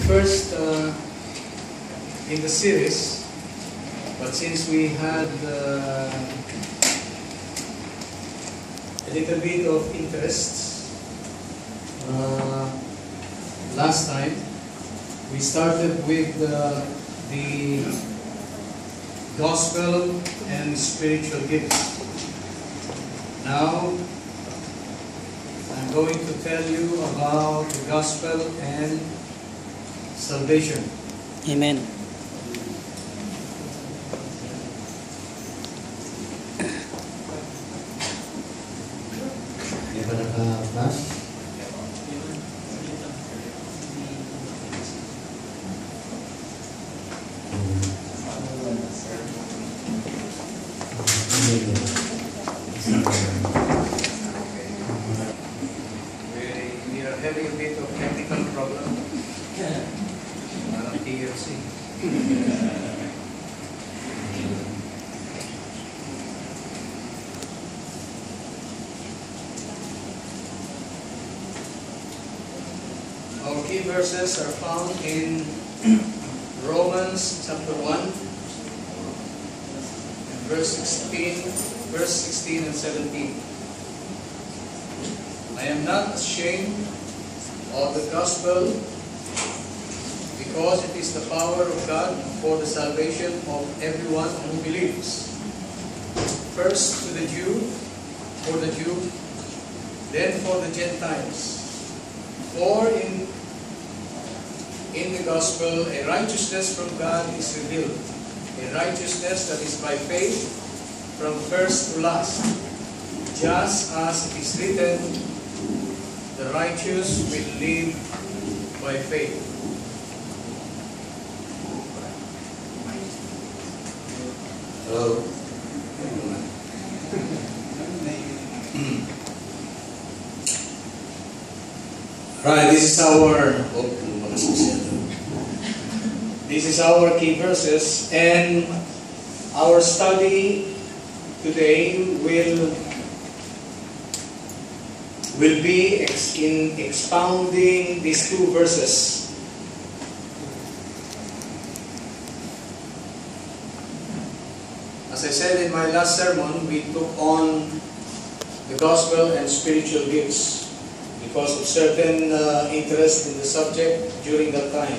first in the series, but since we had a little bit of interest last time, we started with the gospel and spiritual gifts. Now I'm going to tell you about the gospel and salvation. Amen. May ba naka-flash? We are having a bit of technical problem. Parang TLC. Our key verses are found in Romans chapter 1 and verse 16 and 17. I am not ashamed of the gospel, because it is the power of God for the salvation of everyone who believes. First to the Jew, for the Jew, then for the Gentiles. For in the gospel a righteousness from God is revealed, a righteousness that is by faith from first to last. Just as it is written, the righteous will live by faith. Hello? Right, this is our key verses, and our study today will be in expounding these two verses. As I said in my last sermon, we took on the gospel and spiritual gifts because of certain interest in the subject during that time.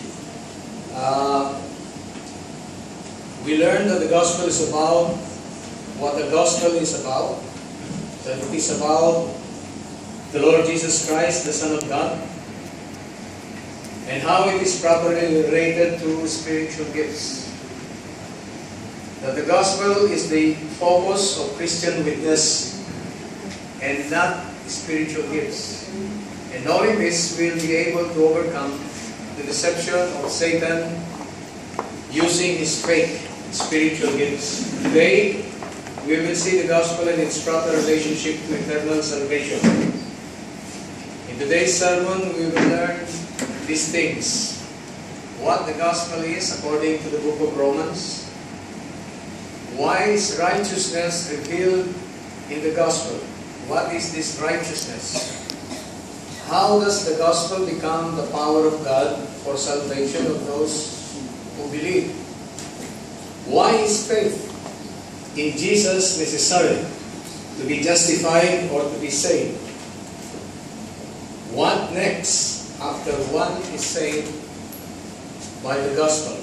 We learned that the gospel is about what the gospel is about. That it is about the Lord Jesus Christ, the Son of God, and how it is properly related to spiritual gifts. That the gospel is the focus of Christian witness and not spiritual gifts. And knowing this, we'll be able to overcome the deception of Satan using his fake spiritual gifts. Today, we will see the gospel and its proper relationship to eternal salvation. In today's sermon, we will learn these things. What the gospel is according to the book of Romans. Why is righteousness revealed in the gospel? What is this righteousness? How does the gospel become the power of God for salvation of those who believe? Why is faith in Jesus necessary to be justified or to be saved? What next after one is saved by the gospel?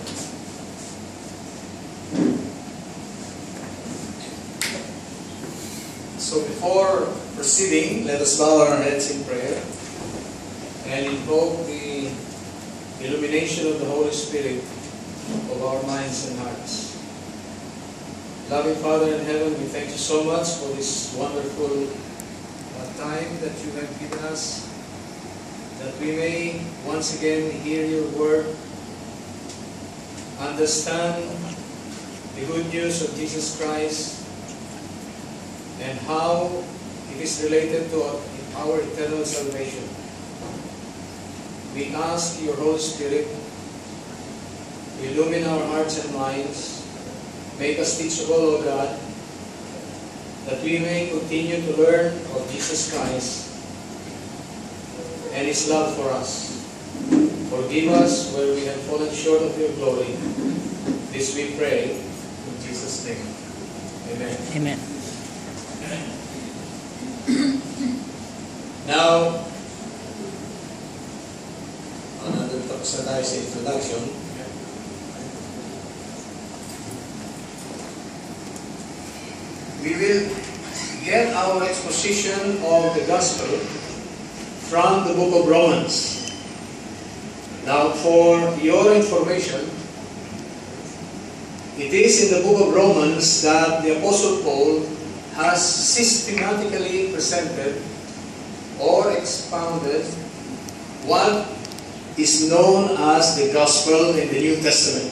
So before proceeding, let us bow our heads in prayer and invoke the illumination of the Holy Spirit of our minds and hearts. Loving Father in heaven, we thank you so much for this wonderful time that you have given us, that we may once again hear your word, understand the good news of Jesus Christ, and how it is related to our eternal salvation. We ask your Holy Spirit to illumine our hearts and minds, make us teachable, O God, that we may continue to learn of Jesus Christ and His love for us. Forgive us where we have fallen short of your glory. This we pray in Jesus' name. Amen. Amen. Now, Tapos na tayo sa introduction. we will get our exposition of the Gospel from the book of Romans. Now, for your information, it is in the book of Romans that the Apostle Paul has systematically presented or expounded what is known as the Gospel in the New Testament.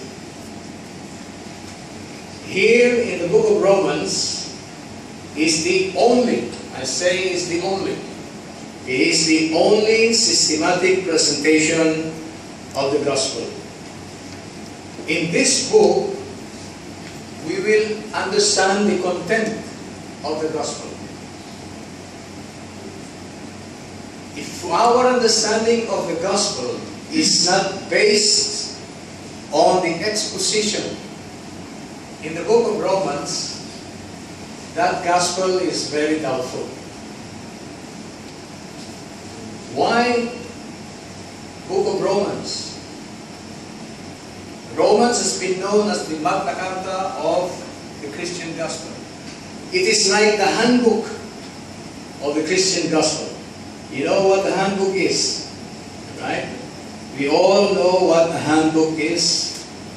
Here in the book of Romans is the only, I say is the only, it is the only systematic presentation of the Gospel. In this book, we will understand the content of the Gospel. If our understanding of the Gospel is not based on the exposition in the book of Romans, that Gospel is very doubtful. Why book of Romans? Romans has been known as the Magna Carta of the Christian Gospel. It is like the handbook of the Christian Gospel. You know what the handbook is, right? We all know what a handbook is.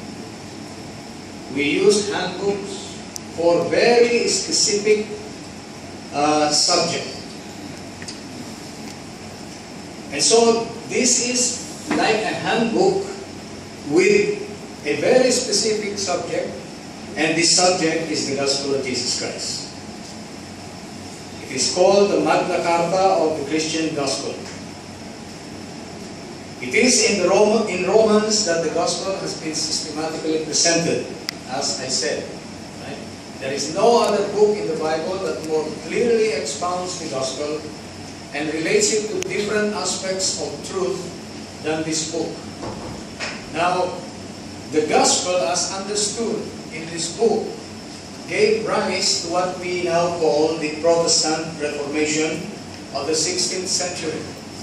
We use handbooks for very specific subject. And so this is like a handbook with a very specific subject, and this subject is the Gospel of Jesus Christ. It is called the Magna Carta of the Christian Gospel. It is in Romans that the Gospel has been systematically presented, as I said. Right? There is no other book in the Bible that more clearly expounds the Gospel and relates it to different aspects of truth than this book. Now, the Gospel as understood in this book gave rise to what we now call the Protestant Reformation of the 16th century.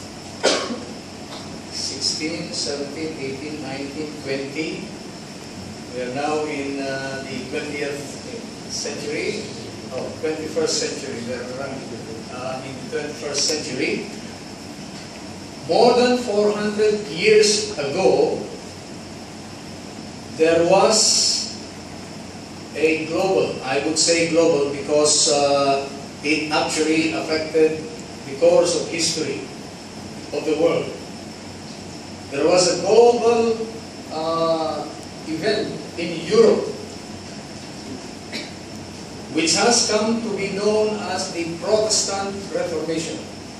16, 17, 18, 19, 20. We are now in the 20th century, 21st century. We are in the 21st century. More than 400 years ago, there was a global, I would say global because it actually affected the course of history of the world. There was a global event in Europe which has come to be known as the Protestant Reformation.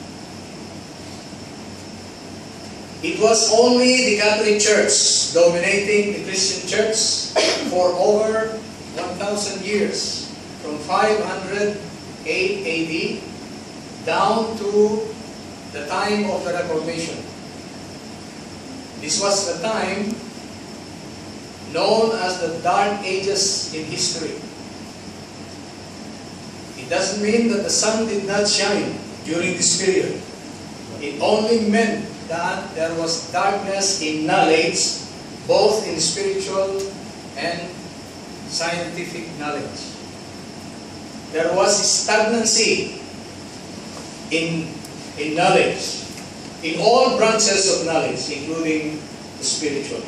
It was only the Catholic Church dominating the Christian Church for over 1,000 years, from 508 AD down to the time of the Reformation. This was the time known as the Dark Ages in history. It doesn't mean that the sun did not shine during this period. It only meant that there was darkness in knowledge, both in spiritual and scientific knowledge. There was stagnancy in knowledge, in all branches of knowledge, including the spiritual.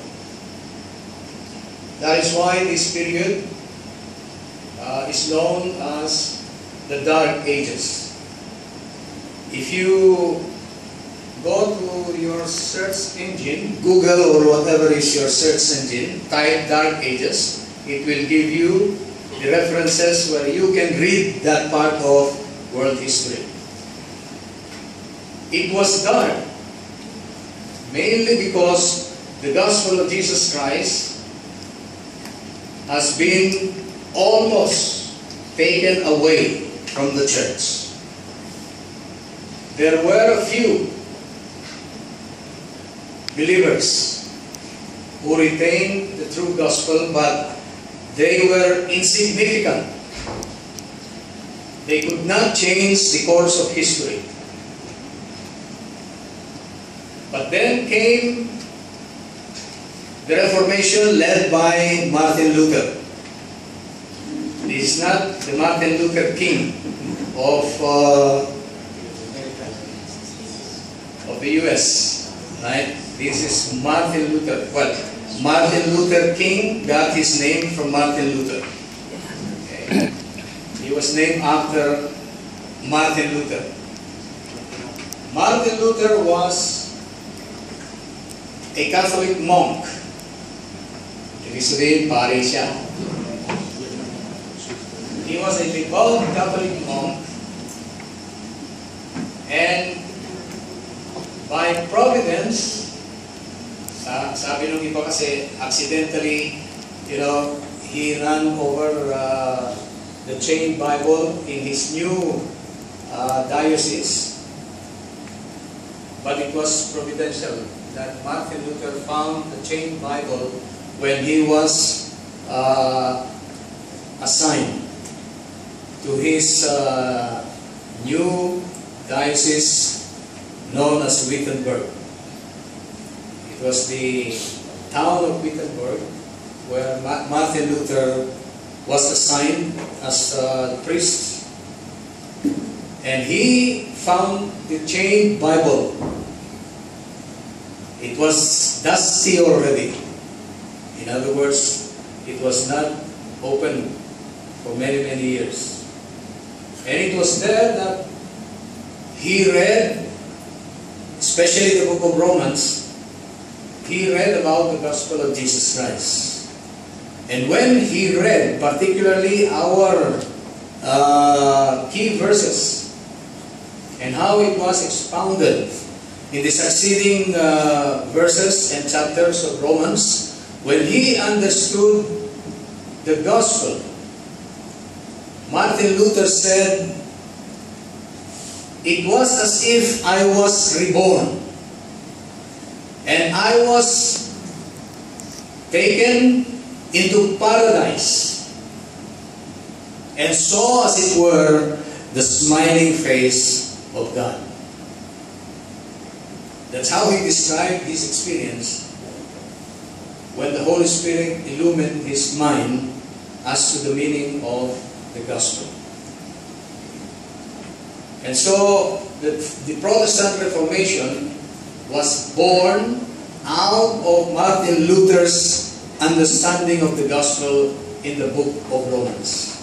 That is why this period is known as the Dark Ages. If you go to your search engine, Google or whatever is your search engine, type Dark Ages, it will give you the references where you can read that part of world history. It was dark mainly because the gospel of Jesus Christ has been almost taken away from the church. There were a few believers who retained the true gospel, but they were insignificant. They could not change the course of history. But then came the Reformation led by Martin Luther. This is not the Martin Luther King of the US, right? This is Martin Luther. Well, Martin Luther King got his name from Martin Luther. Okay. He was named after Martin Luther. Martin Luther was a Catholic monk. Ibig sabihin, pare siya. He was a devout Catholic monk, and by providence, sabi nung iba kasi, accidentally, he ran over the chained Bible in his new diocese. But it was providential that Martin Luther found the chained Bible when he was assigned to his new diocese known as Wittenberg. It was the town of Wittenberg where Martin Luther was assigned as a priest, and he found the chained Bible. It was dusty already. In other words, it was not open for many, many years. And it was there that he read, especially the book of Romans, he read about the gospel of Jesus Christ. And when he read particularly our key verses and how it was expounded in the succeeding verses and chapters of Romans, when he understood the gospel, Martin Luther said, it was as if I was reborn, and I was taken into paradise and saw, as it were, the smiling face of God. That's how he described his experience when the Holy Spirit illumined his mind as to the meaning of the gospel. And so the Protestant Reformation was born out of Martin Luther's understanding of the gospel in the book of Romans.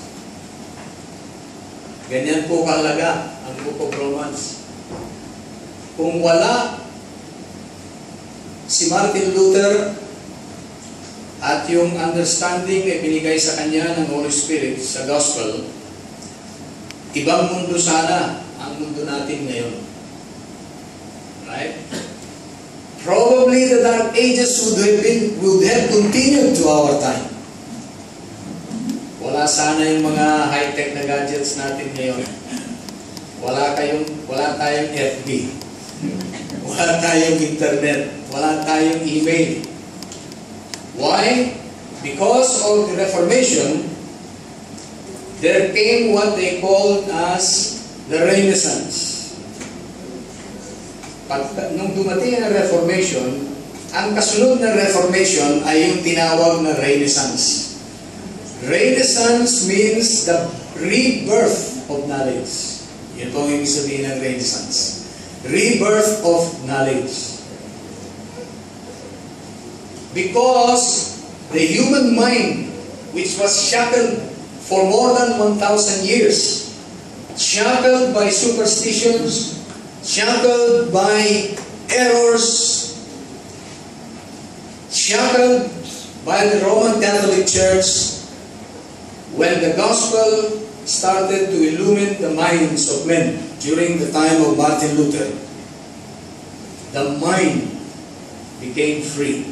Ganyan po kahalaga ang book of Romans. Kung wala si Martin Luther at yung understanding na binigay sa kanya ng Holy Spirit sa gospel, ibang mundo sana ang mundo natin ngayon. Right? Probably the Dark Ages would have continued to our time. Wala sana yung mga high-tech na gadgets natin ngayon. Wala tayong FB. Wala tayong internet. Wala tayong email. Why? Because of the Reformation, there came what they called as the Renaissance. Nung dumating ang Reformation, ang kasunod na Reformation ay yung tinawag na Renaissance. Renaissance means the rebirth of knowledge. Yun po ang ibig sabihin ng Renaissance. Rebirth of knowledge. Because the human mind, which was shackled for more than 1,000 years, shackled by superstitions, shackled by errors, shackled by the Roman Catholic Church, when the gospel started to illumine the minds of men during the time of Martin Luther, the mind became free.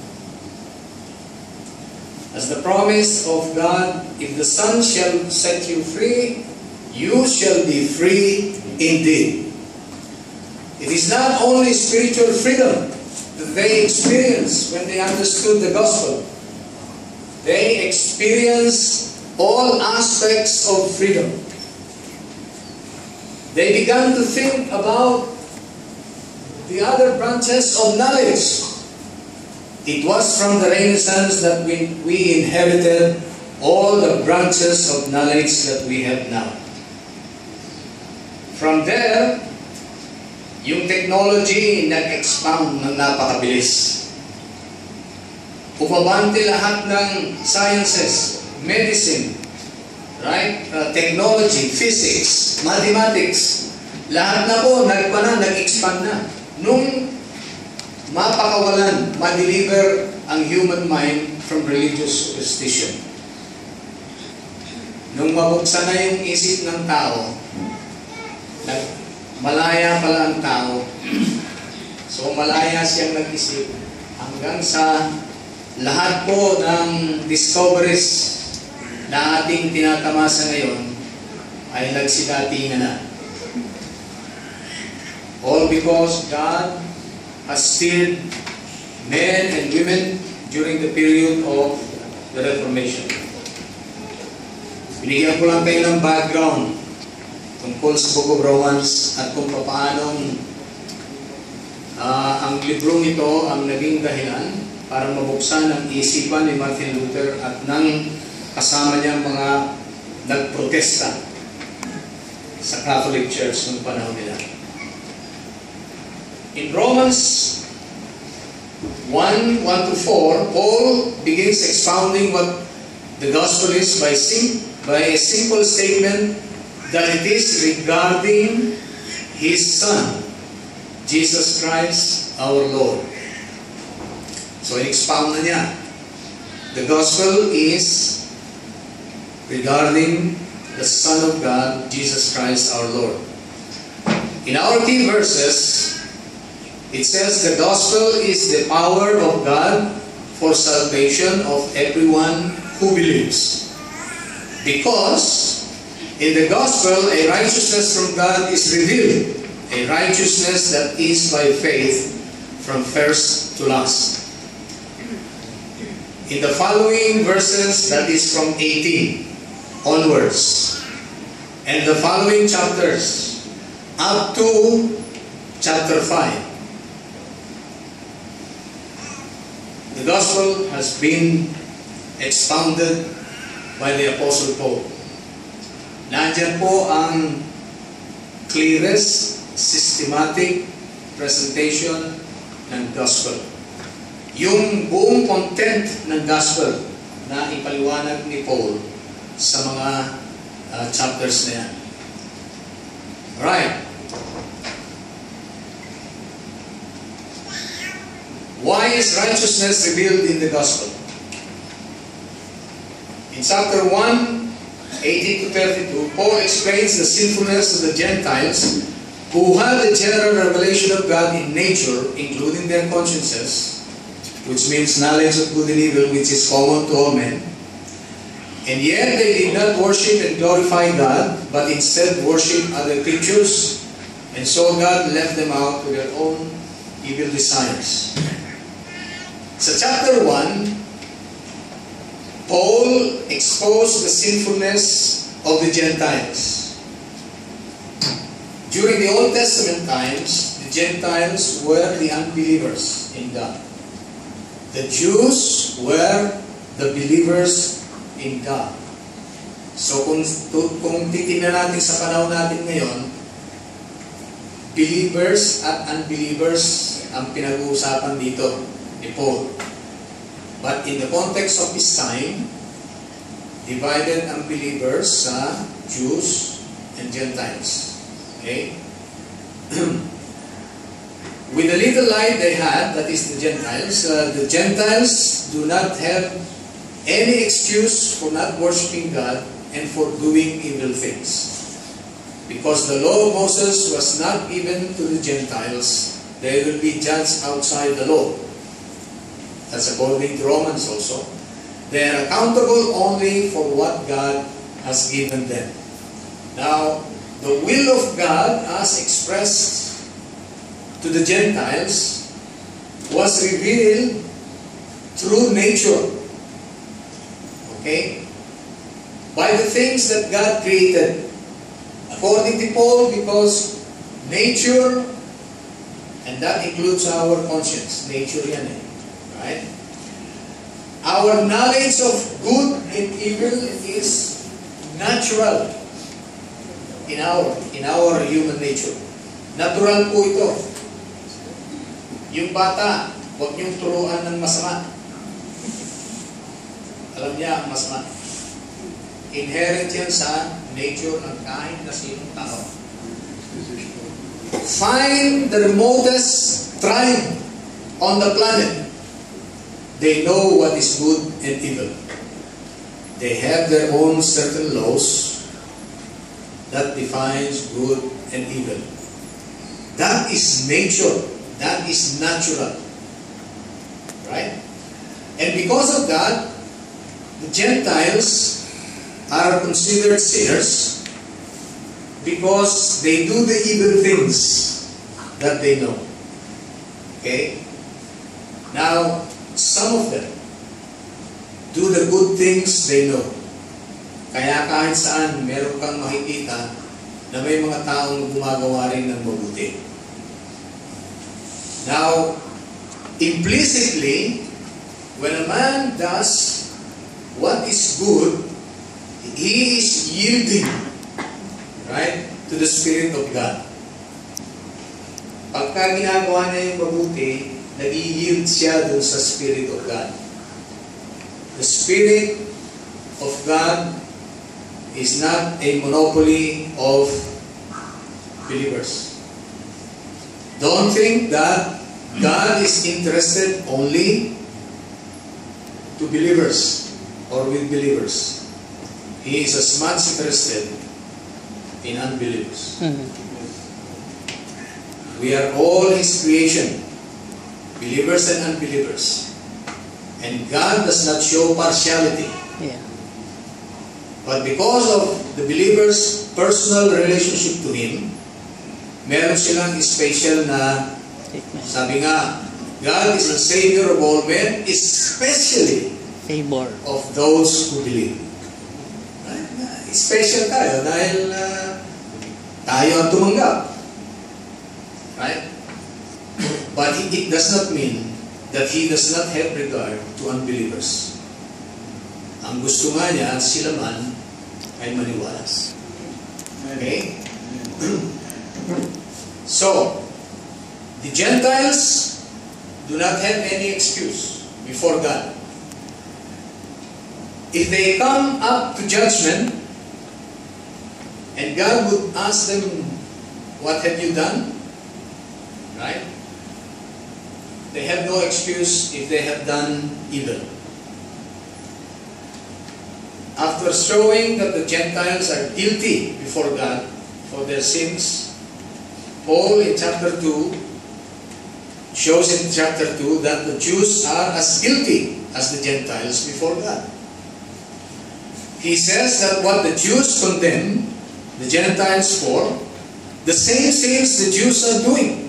As the promise of God, if the Son shall set you free, you shall be free indeed. It is not only spiritual freedom, that they experienced when they understood the gospel. They experienced all aspects of freedom. They began to think about the other branches of knowledge. It was from the Renaissance that we inherited all the branches of knowledge that we have now. From there, yung technology nag-expand ng napakabilis. Umabante lahat ng sciences, medicine, right? Technology, physics, mathematics, lahat na po nag-expand na. Nung mapakawalan, ma-deliver ang human mind from religious superstition. Nung mabuksan na yung isip ng tao, malaya pala ang tao. So malaya siyang nag-isip hanggang sa lahat po ng discoveries na ating tinatamasa ngayon ay nagsidatingan na. All because God has steered men and women during the period of the Reformation. Binigyan ko lang kayo ng background tungkol sa Book of Romans at kung paanong ang librong ito ang naging dahilan para mabuksan ang isipan ni Martin Luther at ng kasama niyang mga nagprotesta sa Catholic Church noong panahon nila. In Romans 1:1-4, Paul begins expounding what the gospel is by a simple statement that it is regarding His Son, Jesus Christ, our Lord. So, in-expound na niya. The gospel is regarding the Son of God, Jesus Christ, our Lord. In our key verses, it says the gospel is the power of God for salvation of everyone who believes. Because in the gospel, a righteousness from God is revealed, a righteousness that is by faith from first to last. In the following verses, that is from 18 onwards, and the following chapters up to chapter 5, the gospel has been expounded by the Apostle Paul. Nandiyan po ang clearest, systematic presentation ng gospel. Yung buong content ng gospel na ipaliwanag ni Paul sa mga chapters na yan. Alright. Why is righteousness revealed in the gospel? In chapter 1, 18-32, Paul explains the sinfulness of the Gentiles who have the general revelation of God in nature, including their consciences, which means knowledge of good and evil, which is common to all men. And yet they did not worship and glorify God, but instead worship other creatures, and so God left them out to their own evil desires. Sa chapter 1, Paul exposed the sinfulness of the Gentiles. During the Old Testament times, the Gentiles were the unbelievers in God. The Jews were the believers in God. So kung titignan natin sa panahon natin ngayon, believers at unbelievers ang pinag-uusapan dito ni Paul. But in the context of his time, divided ang believers sa Jews and Gentiles. Okay? With the little light they had, that is the Gentiles do not have any excuse for not worshiping God and for doing evil things. Because the law of Moses was not given to the Gentiles, they will be judged outside the law. That's according to Romans also. They are accountable only for what God has given them. Now, the will of God as expressed to the Gentiles was revealed through nature. Okay? By the things that God created. According to Paul, because nature, and that includes our conscience. Nature yan eh. Right? Our knowledge of good and evil is natural in our human nature. Natural po ito. Yung bata, huwag niyong turuan ng masama. Alam niya ang masama. Inherent yan sa nature ng kahit na sinong tao. Find the remotest tribe on the planet. They know what is good and evil. They have their own certain laws that defines good and evil. That is nature. That is natural. Right? And because of that, the Gentiles are considered sinners because they do the evil things that they know. Okay? Now, some of them do the good things they know. Kaya kahit saan, meron kang makikita na may mga taong gumagawa rin ng mabuti. Now, implicitly, when a man does what is good, he is yielding, right, to the Spirit of God. Pagka ginagawa niya yung mabuti, nag-yield siya dun sa Spirit of God. The Spirit of God is not a monopoly of believers. Don't think that God is interested only to believers or with believers. He is as much interested in unbelievers. We are all His creation, believers and unbelievers. And God does not show partiality. Yeah. But because of the believer's personal relationship to Him, meron silang special na, sabi nga, God is the Savior of all men, especially Favor of those who believe. Special tayo dahil tayo ang tumanggap. Right? But it does not mean that He does not have regard to unbelievers. Ang gusto nga niya, sila man ay maniwala. Okay? So, the Gentiles do not have any excuse before God. If they come up to judgment, and God would ask them, what have you done? Right? They have no excuse if they have done evil. After showing that the Gentiles are guilty before God for their sins, Paul in chapter 2 shows in chapter 2 that the Jews are as guilty as the Gentiles before God. He says that what the Jews condemn the Gentiles for, the same sins the Jews are doing.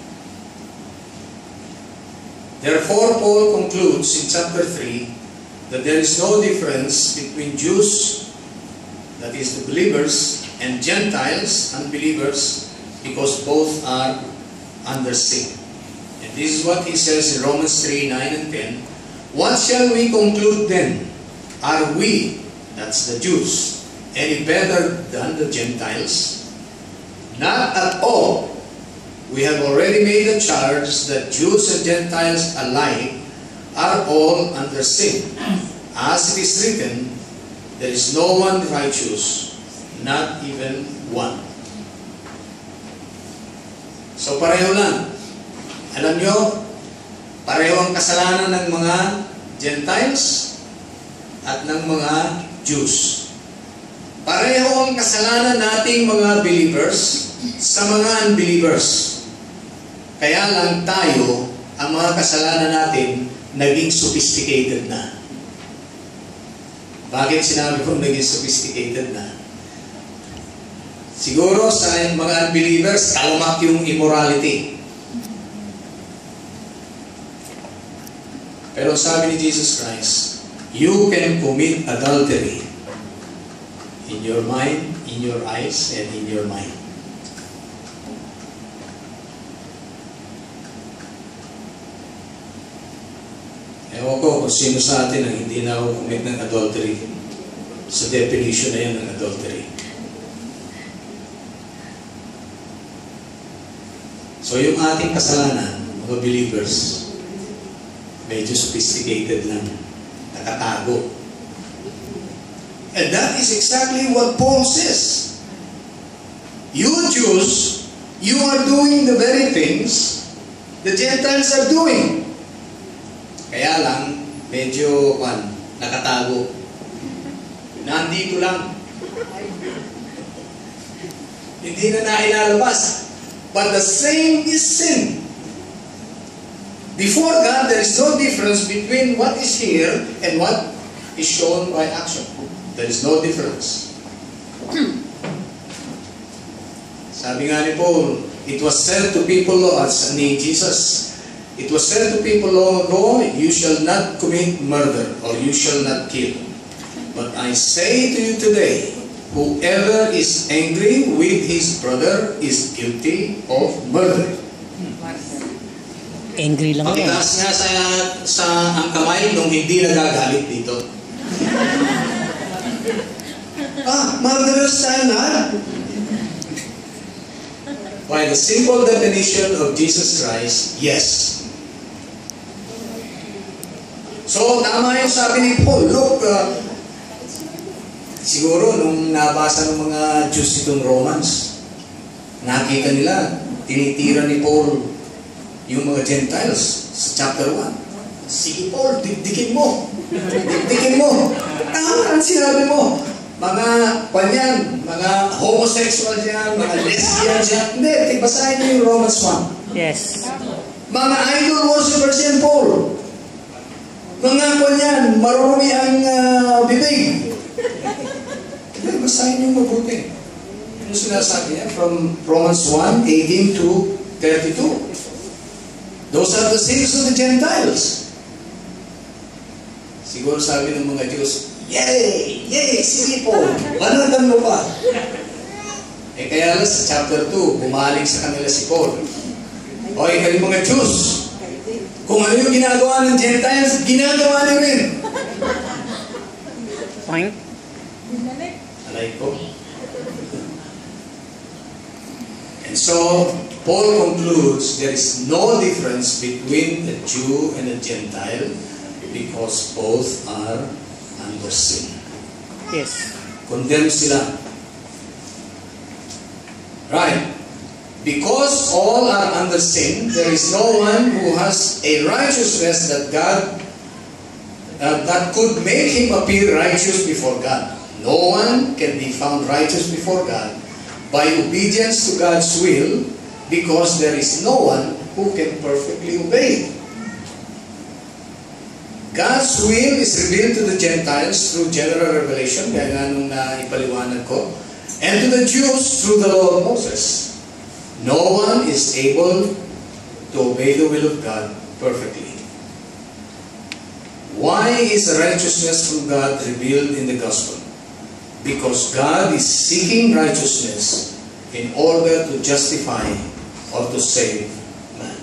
Therefore, Paul concludes in chapter 3 that there is no difference between Jews, that is the believers, and Gentiles, unbelievers, because both are under sin. And this is what he says in Romans 3, 9 and 10. What shall we conclude then? Are we, that's the Jews, any better than the Gentiles? Not at all. We have already made a charge that Jews and Gentiles alike are all under sin. As it is written, there is no one righteous, not even one. So pareho lang. Alam nyo, pareho ang kasalanan ng mga Gentiles at ng mga Jews. Pareho ang kasalanan nating mga believers sa mga unbelievers. Kaya lang tayo, ang mga kasalanan natin, naging sophisticated na. Bakit sinabi kong naging sophisticated na? Siguro sa mga unbelievers, talamak yung immorality. Pero sabi ni Jesus Christ, you can commit adultery in your mind, in your eyes, and in your mind. Ewan ko kung sino sa atin ang hindi na commit ng adultery. Sa definition na yan ng adultery. So yung ating kasalanan, mga believers, medyo sophisticated lang, nakatago. And that is exactly what Paul says. You Jews, you are doing the very things the Gentiles are doing. Kaya lang, medyo nakatago. Nandito lang. Hindi na nailalabas. But the same is sin. Before God, there is no difference between what is here and what is shown by action. There is no difference. Sabi nga ni Paul, it was said to people, ni Jesus, it was said to people long ago, you shall not commit murder or you shall not kill. But I say to you today, whoever is angry with his brother is guilty of murder. Angry lang yan. Pagkitaas nga sa ang kamay nung hindi nagagalit dito. Murderers tayo na. By the simple definition of Jesus Christ, yes. So, tama yung sabi ni Paul. Look, siguro nung nabasa ng mga Jews itong Romans, nakita nila, tinitira ni Paul yung mga Gentiles sa chapter 1. Sige Paul, dikdikin mo. Dikdikin mo. Ang sinabi mo, mga panyan, mga homosexual yan, mga lesbians yan. Hindi, basahin niyo yung Romans 1. Yes. Mga idol worshippers yan, Paul. Mga panyan, marumi ang bibig. Basahin niyo mabuti. Ano sinasabi niya? From Romans 1, 18 to 32. Those are the sins of the Gentiles. Siguro sabi ng mga Diyos, yay! Yay! Sige po! Manatan mo pa! Kaya lang sa chapter 2, bumalik sa kanila si Paul. Okay, kayo mga Diyos, kung ano yung ginagawa ng Gentiles, ginagawa niyo rin. Point. Alay ko. And so, Paul concludes there is no difference between a Jew and a Gentile because both are under sin. Yes. Condemn sila. Right. Because all are under sin, there is no one who has a righteousness that God that could make him appear righteous before God. No one can be found righteous before God by obedience to God's will, because there is no one who can perfectly obey it. God's will is revealed to the Gentiles through general revelation, gaya nga nung naipaliwanag ko, and to the Jews through the law of Moses. No one is able to obey the will of God perfectly. Why is righteousness from God revealed in the gospel? Because God is seeking righteousness in order to justify or to save man.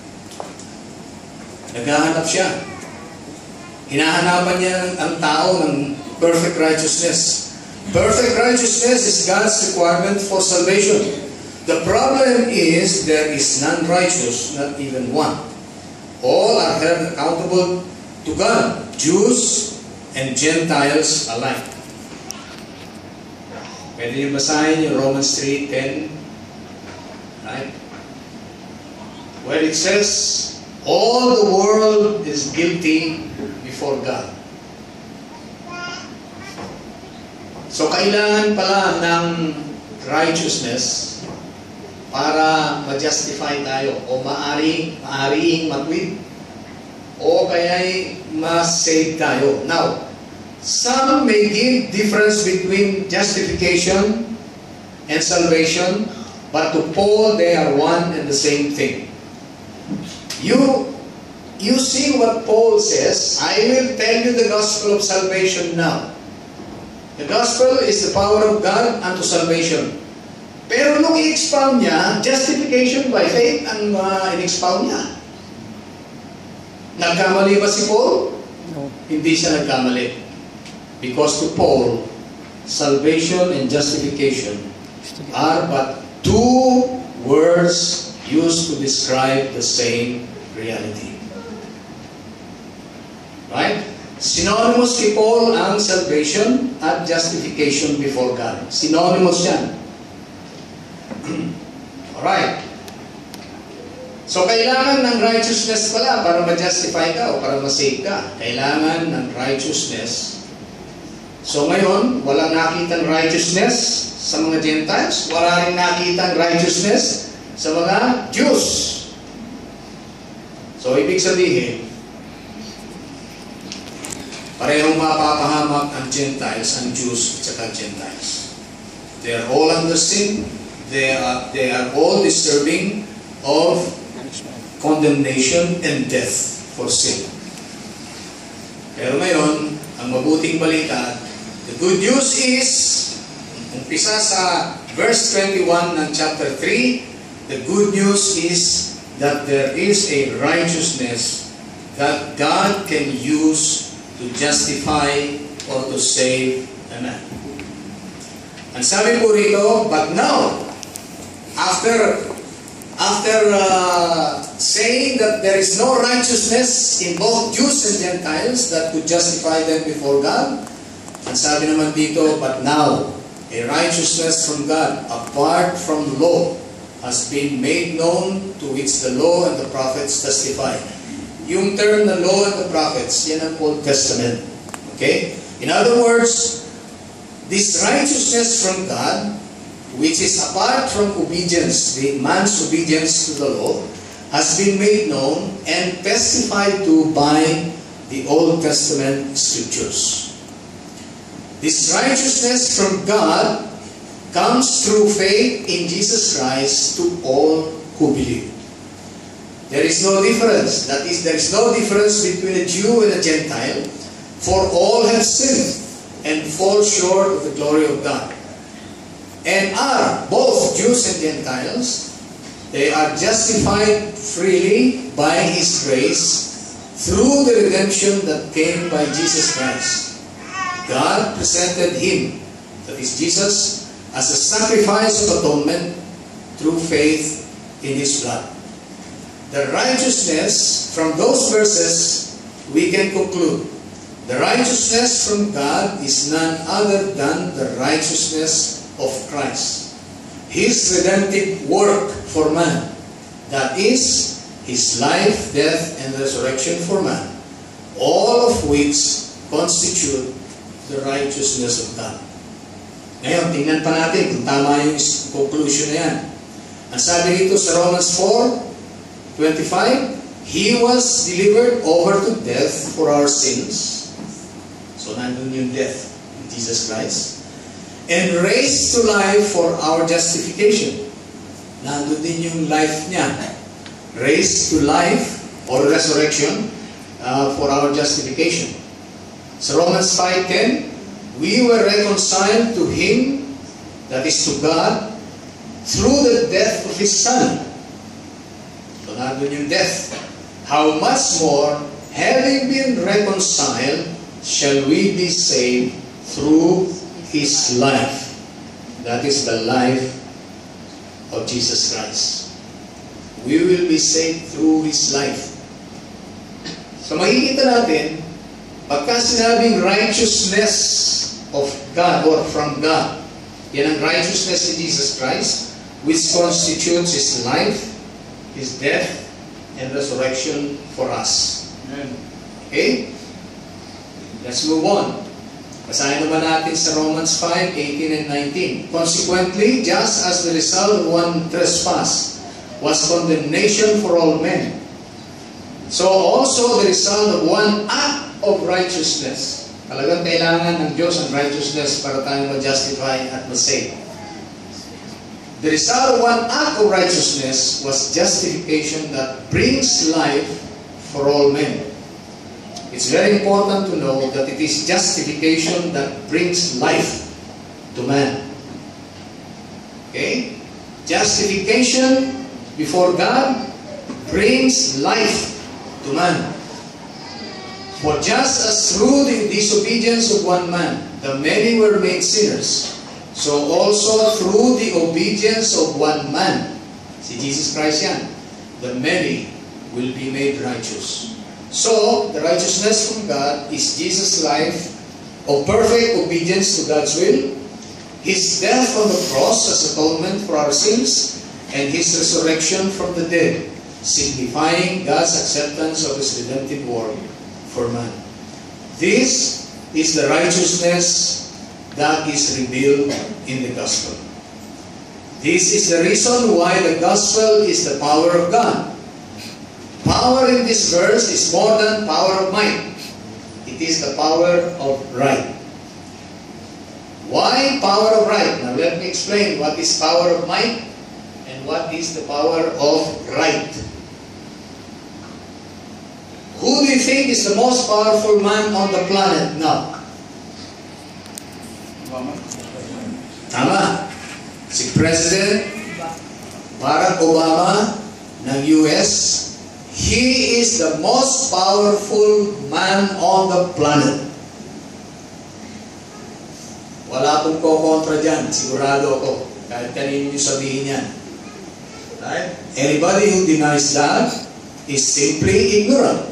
Naghahanap siya. Hinahanapan niya ang tao ng perfect righteousness. Perfect righteousness is God's requirement for salvation. The problem is there is none righteous, not even one. All are held accountable to God, Jews and Gentiles alike. Pwede niyo basahin yung Romans 3:10, right? Where it says, all the world is guilty before God. So, kailangan pala ng righteousness para ma-justify tayo o maaaring matwid o kaya'y ma-save tayo. Now, some may give difference between justification and salvation, but to Paul, they are one and the same thing. You you see what Paul says, I will tell you the gospel of salvation now. The gospel is the power of God unto salvation. Pero nung i-expound niya, justification by faith ang in-expound niya. Nagkamali ba si Paul? No. Hindi siya nagkamali. Because to Paul, salvation and justification are but two words used to describe the same reality. Right? Synonymous kay Paul ang salvation at justification before God. Synonymous yan. Alright. So, kailangan ng righteousness pala para ma-justify ka o para ma-save ka. Kailangan ng righteousness. So, ngayon, walang nakitang righteousness sa mga Gentiles. Wala rin nakitang righteousness sa mga Jews. So, ibig sabihin, parehong mapapahamak ang Gentiles, ang Jews, at saka Gentiles. They are all under sin. They are all deserving of condemnation and death for sin. Pero ngayon, ang mabuting balita, the good news is, umpisa sa verse 21 ng chapter 3, the good news is that there is a righteousness that God can use to justify or to save a man. Ang sabi po rito, but now, after saying that there is no righteousness in both Jews and Gentiles that could justify them before God, ang sabi naman dito, but now, a righteousness from God apart from law has been made known, to which the law and the prophets testify. Yung term na law and the prophets, yan ang Old Testament. Okay? In other words, this righteousness from God, which is apart from obedience, the man's obedience to the law, has been made known and testified to by the Old Testament scriptures. This righteousness from God comes through faith in Jesus Christ to all who believe. There is no difference. That is, there is no difference between a Jew and a Gentile, for all have sinned and fall short of the glory of God. And are both Jews and Gentiles, they are justified freely by His grace through the redemption that came by Jesus Christ. God presented Him, that is Jesus, as a sacrifice of atonement through faith in His blood. The righteousness from those verses, we can conclude, the righteousness from God is none other than the righteousness of Christ. His redemptive work for man, that is, His life, death, and resurrection for man, all of which constitute the righteousness of God. Ngayon, tingnan pa natin kung tama yung conclusion na yan. Ang sabi dito sa Romans 4:25, He was delivered over to death for our sins. So, nandun yung death in Jesus Christ. And raised to life for our justification. Nandun din yung life niya. Raised to life or resurrection for our justification. So Romans 5:10, we were reconciled to Him, that is to God, through the death of His Son. So nandun yung death. How much more, having been reconciled, shall we be saved through His life. That is the life of Jesus Christ. We will be saved through His life. So makikita natin, pagka sinabing righteousness of God or from God, yan ang righteousness of Jesus Christ, which constitutes His life, His death, and resurrection for us. Okay? Let's move on. Basahin naman natin sa Romans 5:18 and 19. Consequently, just as the result of one trespass was condemnation for all men, so also the result of one act of righteousness. Talagang kailangan ng Diyos ang righteousness para tayo ma-justify at ma-save. The result of one act of righteousness was justification that brings life for all men. It's very important to know that it is justification that brings life to man. Okay? Justification before God brings life to man. For just as through the disobedience of one man, the many were made sinners, so also through the obedience of one man, si Jesus Christ yan, the many will be made righteous. So, the righteousness from God is Jesus' life of perfect obedience to God's will, His death on the cross as atonement for our sins, and His resurrection from the dead, signifying God's acceptance of His redemptive work for man. This is the righteousness that is revealed in the gospel. This is the reason why the gospel is the power of God. Power in this verse is more than power of might. It is the power of right. Why power of right? Now let me explain what is power of might and what is the power of right. Who do you think is the most powerful man on the planet now? Tama. Si President Barack Obama ng US. He is the most powerful man on the planet. Wala akong kontra dyan. Sigurado ako. Kahit kanino nyo sabihin yan. Right? Anybody who denies that is simply ignorant.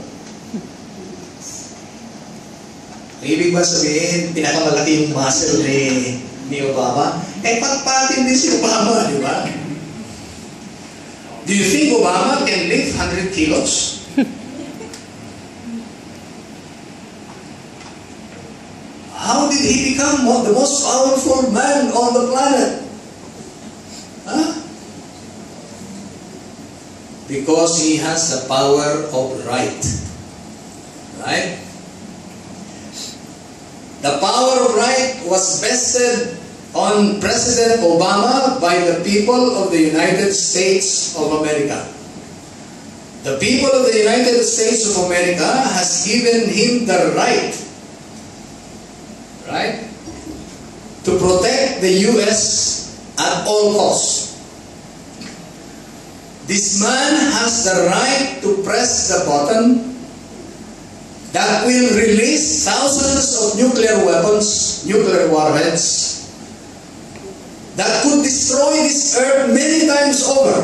Ibig ba sabihin, pinakamalaki yung muscle ni Obama? Eh, patpatin din si Obama, di ba? Do you think Obama can lift 100 kilos? How did he become the most powerful man on the planet? Huh? Because he has the power of right. Right? The power of right was vested on President Obama by the people of the United States of America. The people of the United States of America has given him the right to protect the U.S. at all costs. This man has the right to press the button that will release thousands of nuclear weapons, nuclear warheads, that could destroy this earth many times over.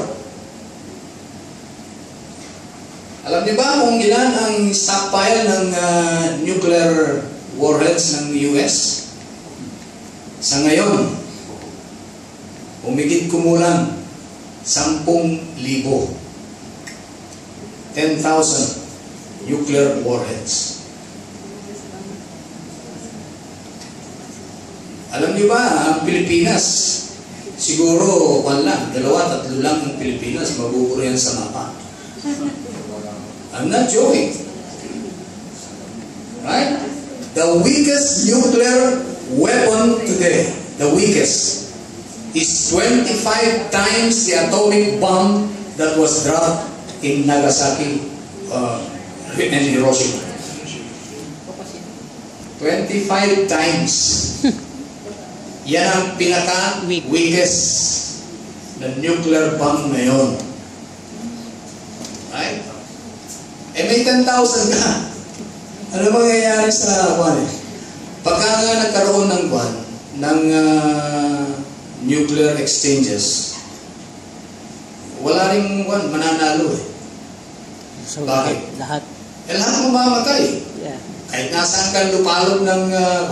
Alam niyo ba kung ilan ang stockpile ng nuclear warheads ng US? Sa ngayon, umigit kumulang 10,000. 10,000 nuclear warheads. Alam niyo ba, ang Pilipinas, siguro, 2, 3 lang ang Pilipinas, mabuburo yan sa mapa. I'm not joking. Right? The weakest nuclear weapon today, the weakest, is 25 times the atomic bomb that was dropped in Nagasaki and Hiroshima. 25 times. Yan ang pinaka-weakest na nuclear bomb ngayon. Right? Eh may 10,000 ka. Ano mangyayari sa one? Pagka nga nagkaroon ng one, ng nuclear exchanges, wala ring one, mananalo eh. So, Bakit? lahat. Eh lahat mamamatay. Yeah. Kahit nasaan ka lupalog ng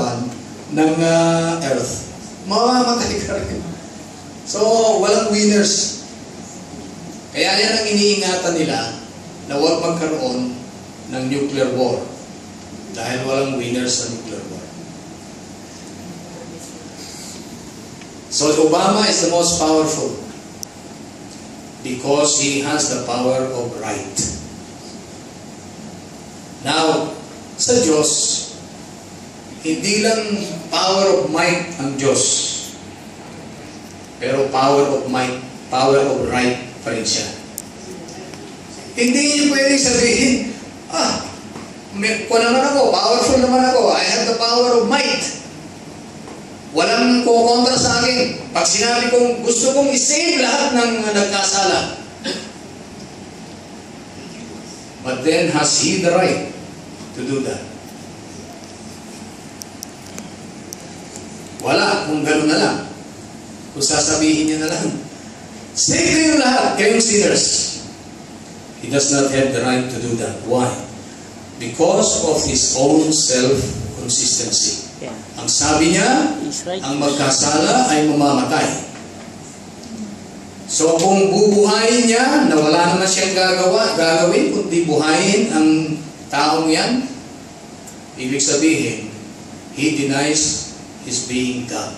Earth, mamamatay ka rin. So, walang winners. Kaya yan ang iniingatan nila na huwag magkaroon ng nuclear war. Dahil walang winners sa nuclear war. So, Obama is the most powerful because he has the power of right. Now, sa Diyos, hindi lang power of might ang Diyos. Pero power of might, power of right pa rin siya. Hindi niyo pwede sabihin, Kung naman ako, powerful naman ako, I have the power of might. Walang kukontra sa akin. Pag sinabi kong gusto kong isave lahat ng nagkasala. But then, has he the right to do that? Wala, kung gano'n na lang. Kung sasabihin niya na lang, save kayo lahat, kayong sinners. He does not have the right to do that. Why? Because of his own self-consistency. Yeah. Ang sabi niya, He's right. ang magkasala ay mamamatay. So kung bubuhayin niya, na wala naman siyang gagawin, kundi buhayin ang taong yan, ibig sabihin, he denies his being God.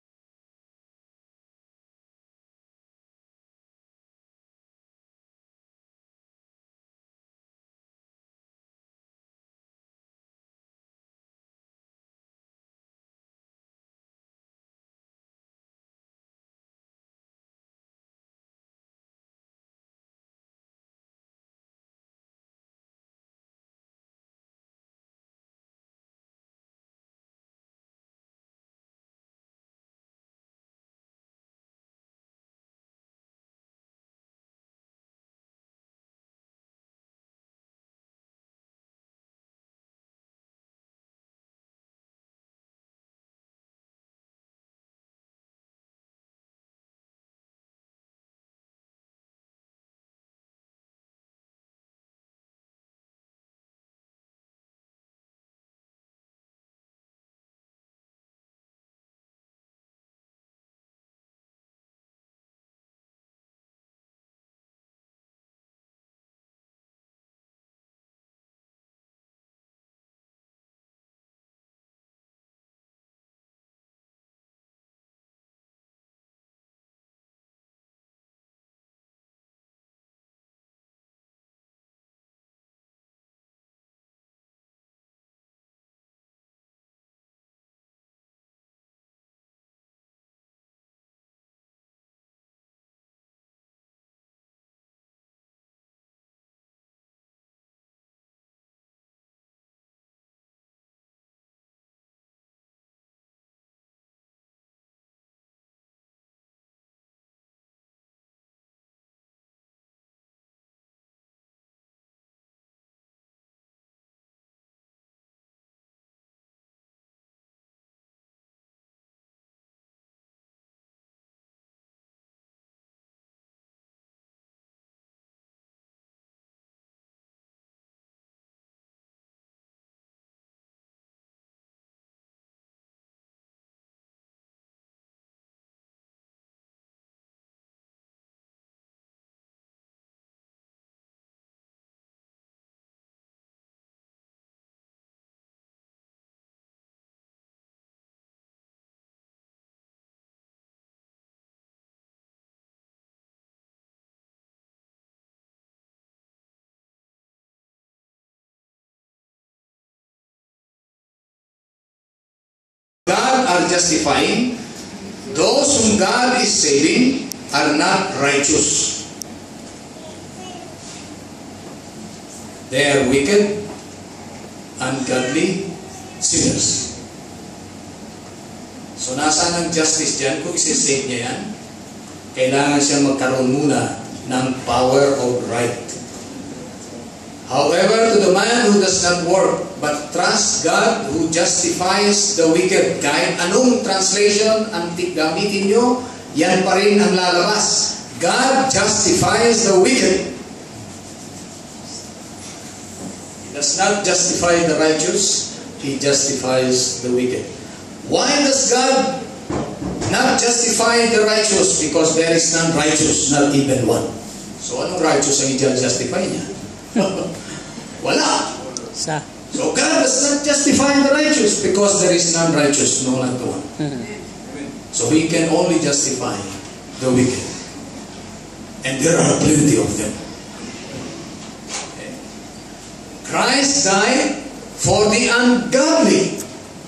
God are justifying, those whom God is saving are not righteous. They are wicked, ungodly sinners. So nasaan ang justice dyan? Kung isi-save niya yan, kailangan siya magkaroon muna ng power of right. However, to the man who does not work but trusts God who justifies the wicked, kahit anong translation ang gamitin nyo, yan pa rin ang lalabas. God justifies the wicked. He does not justify the righteous, He justifies the wicked. Why does God not justify the righteous? Because there is none righteous, not even one. So anong righteous ang i-justify niya? Wala. So God does not justify the righteous because there is none righteous, no, not one. So He can only justify the wicked. And there are plenty of them. Christ died for the ungodly.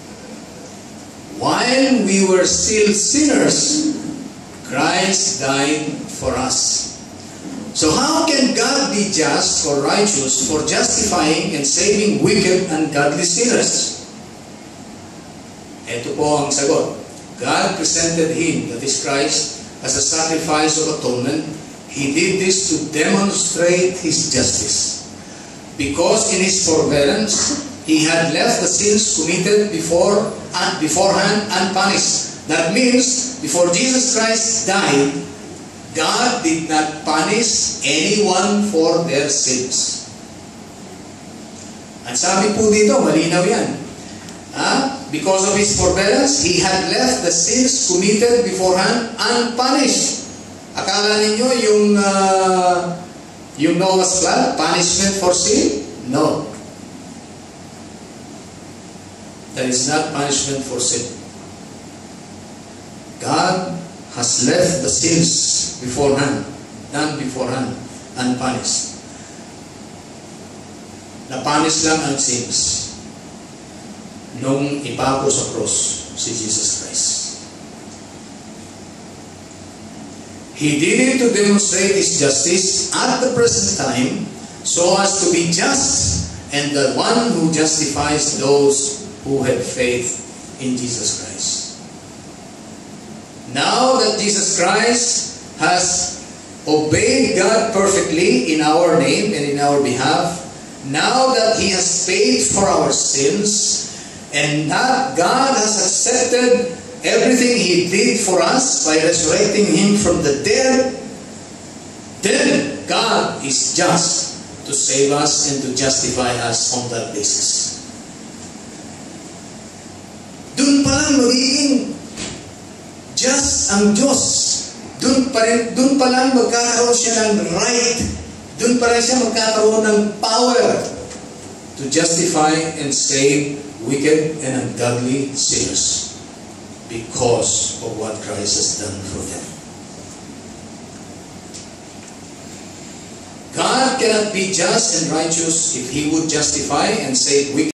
While we were still sinners, Christ died for us. So how can God be just or righteous for justifying and saving wicked and godly sinners? Ito po ang sagot. God presented Him, that is Christ, as a sacrifice of atonement. He did this to demonstrate His justice. Because in His forbearance, He had left the sins committed beforehand unpunished. That means, before Jesus Christ died, God did not punish anyone for their sins. At sabi po dito, malinaw yan. Because of His forbearance, He had left the sins committed beforehand unpunished. Akala ninyo yung Noah's flood, punishment for sin? No. That is not punishment for sin. God has left the sins done beforehand, unpunished. Napunish lang ang sins nung ipako sa cross si Jesus Christ. He did it to demonstrate His justice at the present time so as to be just and the one who justifies those who have faith in Jesus Christ. Now that Jesus Christ has obeyed God perfectly in our name and in our behalf, now that He has paid for our sins, and that God has accepted everything He did for us by resurrecting Him from the dead, then God is just to save us and to justify us on that basis. Doon pa lang magiging just ang Diyos. Doon pa lang magkakaroon siya ng right. Doon pa lang siya magkakaroon ng power to justify and save wicked and ungodly sinners because of what Christ has done for them. God cannot be just and righteous if He would justify and save wicked